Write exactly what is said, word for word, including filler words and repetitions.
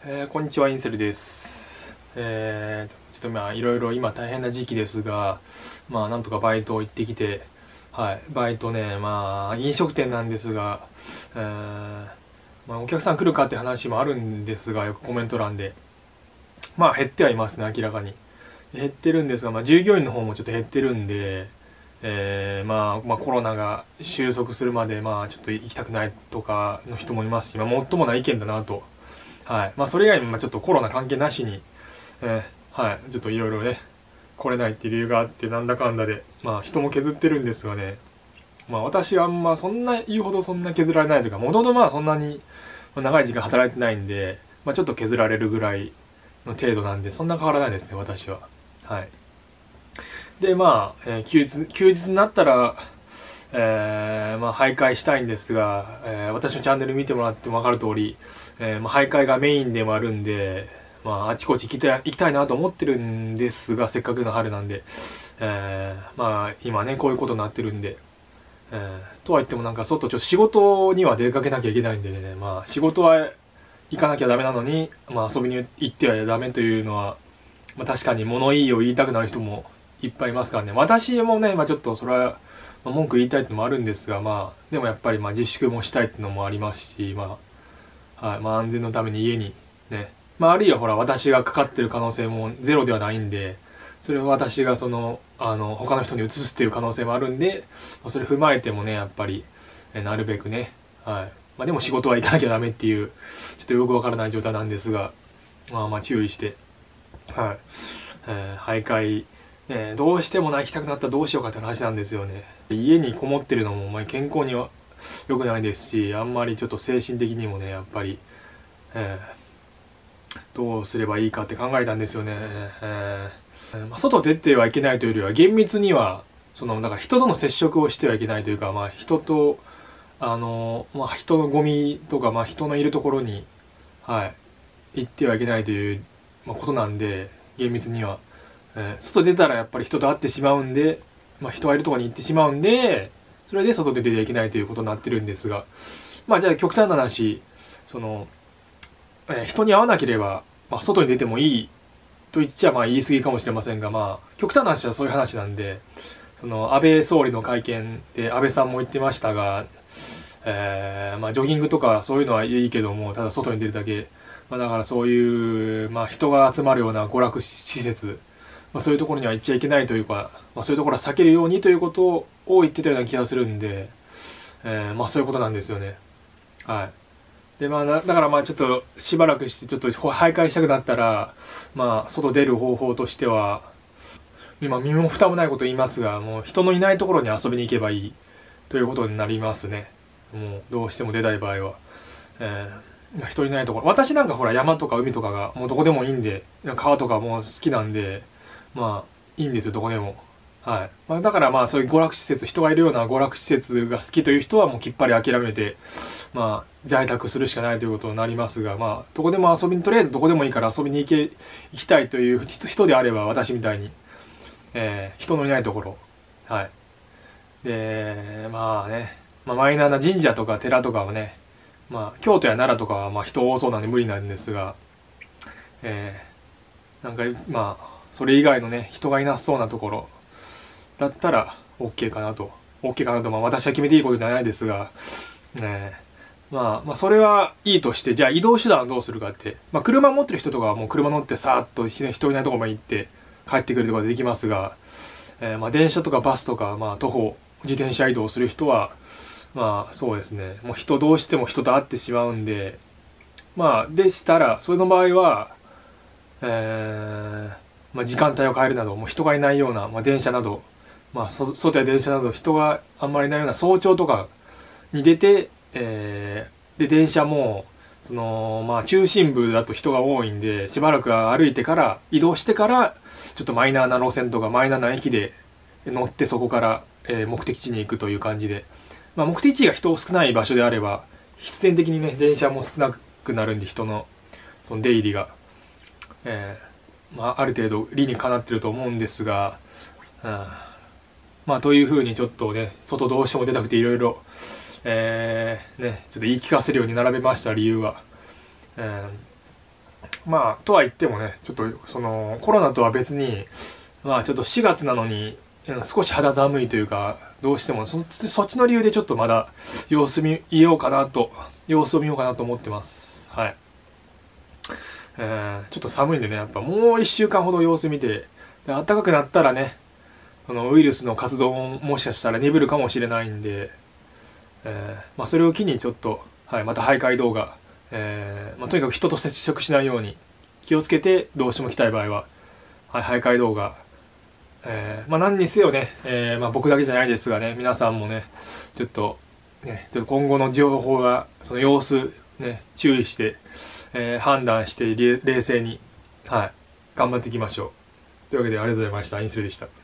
えーこんにちは、インセルです。えーちょっとまあいろいろ今大変な時期ですが、まあなんとかバイト行ってきて、はい、バイトね、まあ飲食店なんですが、えーまあ、お客さん来るかって話もあるんですが、よくコメント欄で、まあ減ってはいますね、明らかに。減ってるんですが、まあ従業員の方もちょっと減ってるんで、えーまあ、まあコロナが収束するまでまあちょっと行きたくないとかの人もいますし、まあ、もっともな意見だなと。はい。まあ、それ以外にも、まあ、ちょっとコロナ関係なしに、えーはい。ちょっといろいろね、来れないっていう理由があって、なんだかんだで、まあ、人も削ってるんですがね、まあ、私はあんま、そんな言うほどそんな削られないというか、もともとまあ、そんなに長い時間働いてないんで、まあ、ちょっと削られるぐらいの程度なんで、そんな変わらないですね、私は。はい。で、まあ、えー休日、休日になったら、えーまあ、徘徊したいんですが、えー私のチャンネル見てもらっても分かる通り、えーまあ、徘徊がメインでもあるんで、まあ、あちこち行きたい、行きたいなと思ってるんですが、せっかくの春なんで、えーまあ、今ね、こういうことになってるんで、えーとは言ってもなんか外、ちょっと仕事には出かけなきゃいけないんでね、まあ、仕事は行かなきゃダメなのに、まあ、遊びに行ってはダメというのは、まあ、確かに物言いを言いたくなる人もいっぱいいますからね。私もね、まあ、ちょっとそれは、まあ、文句言いたいってのもあるんですが、まあ、でもやっぱりまあ自粛もしたいってのもありますし、まあ、はい、まあ安全のために家にね、まああるいはほら私がかかってる可能性もゼロではないんで、それを私がその、あの、他の人に移すっていう可能性もあるんで、まあ、それ踏まえてもね、やっぱり、えなるべくね、はい。まあでも仕事は行かなきゃダメっていう、ちょっとよくわからない状態なんですが、まあまあ注意して、はい。えー徘徊、ね、どうしてもな行きたくなったらどうしようかって話なんですよね。家にこもってるのも、まあ、健康には良くないですし、あんまりちょっと精神的にもね、やっぱり、えーどうすればいいかって考えたんですよね。えーまあ、外出てはいけないというよりは、厳密には、その、だから人との接触をしてはいけないというか、まあ人と、あの、まあ人のゴミとか、まあ人のいるところに、はい、行ってはいけないという、まあ、ことなんで、厳密には。えー外出たらやっぱり人と会ってしまうんで、まあ、人がいるところに行ってしまうんで、それで外で出てはいけないということになってるんですが、まあじゃあ極端な話、その、えー人に会わなければ、まあ、外に出てもいいと言っちゃまあ言い過ぎかもしれませんが、まあ極端な話はそういう話なんで、その安倍総理の会見で安倍さんも言ってましたが、えーまあジョギングとかそういうのはいいけども、ただ外に出るだけ、まあ、だからそういう、まあ、人が集まるような娯楽施設、まあ、そういうところには行っちゃいけないというか、まあ、そういうところは避けるようにということを言ってたような気がするんで、えーまあそういうことなんですよね。はい。でまあだからまあちょっとしばらくしてちょっと徘徊したくなったら、まあ外出る方法としては、今身も蓋もないこと言いますが、もう人のいないところに遊びに行けばいいということになりますね。もうどうしても出たい場合は。えー、人いないところ。私なんかほら山とか海とかがもうどこでもいいんで、川とかも好きなんで、まあいいんですよ、どこでも。はい。まあ、だからまあそういう娯楽施設、人がいるような娯楽施設が好きという人はもうきっぱり諦めて、まあ在宅するしかないということになりますが、まあどこでも遊びに、とりあえずどこでもいいから遊びに行け、行きたいという人であれば私みたいに、えー人のいないところ。はい。で、まあね、まあマイナーな神社とか寺とかはね、まあ京都や奈良とかはまあ人多そうなんで無理なんですが、えーなんかまあそれ以外のね人がいなそうなところだったら OK かなと OK かなと、まあ私は決めていいことじゃないですが、えーまあまあそれはいいとして、じゃあ移動手段はどうするかって、まあ車持ってる人とかはもう車乗ってさーっと人いないところまで行って帰ってくるとかできますが、えーまあ電車とかバスとかまあ徒歩自転車移動する人はまあそうですね、もう人どうしても人と会ってしまうんで、まあでしたらそれの場合は、えーまあ、時間帯を変えるなど、もう人がいないような、まあ、電車など、まあ、そ外や電車など人があんまりいないような早朝とかに出て、えーで電車もそのまあ中心部だと人が多いんで、しばらく歩いてから移動してからちょっとマイナーな路線とかマイナーな駅で乗って、そこから、えー目的地に行くという感じで、まあ、目的地が人少ない場所であれば必然的にね電車も少なくなるんで、人のその出入りが、えーまあ、ある程度理にかなってると思うんですが、うん、まあというふうにちょっとね外どうしても出たくていろいろえーねちょっと言い聞かせるように並べました理由は。うんまあとは言ってもね、ちょっとそのコロナとは別に、まあちょっとしがつなのに少し肌寒いというか、どうしても そ, そっちの理由でちょっとまだ様子見ようかなと様子を見ようかなと思ってます。はい。えー、ちょっと寒いんでね、やっぱもういっしゅうかんほど様子見て、で暖かくなったらね、そのウイルスの活動ももしかしたら鈍るかもしれないんで、えーまあ、それを機にちょっと、はい、また徘徊動画、えーまあ、とにかく人と接触しないように気をつけて、どうしても来たい場合は、はい、徘徊動画、えーまあ、何にせよね、えーまあ、僕だけじゃないですがね、皆さんもねちょっとねちょっと今後の情報がその様子ね注意して、えー、判断して冷静に、はい、頑張っていきましょう。というわけでありがとうございました。インスレでした。